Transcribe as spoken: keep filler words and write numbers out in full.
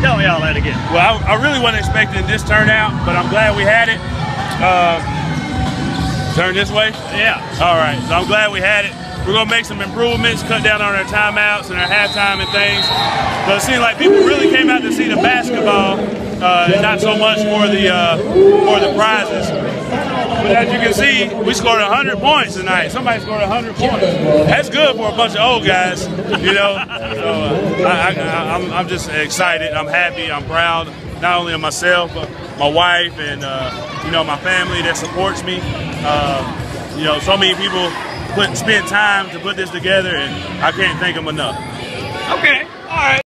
Tell me all that again. Well, I, I really wasn't expecting this turnout, but I'm glad we had it. Uh, turn this way? Yeah. All right, so I'm glad we had it. We're gonna make some improvements, cut down on our timeouts and our halftime and things. But it seemed like people really came out to see the basketball, uh, and not so much for the uh, for the prizes. But as you can see, we scored one hundred points tonight. Somebody scored one hundred points. That's good for a bunch of old guys, you know. So uh, I, I, I'm, I'm just excited. I'm happy. I'm proud, not only of myself, but my wife and uh, you know, my family that supports me. Uh, you know, so many people put spend time to put this together, and I can't thank them enough. Okay. All right.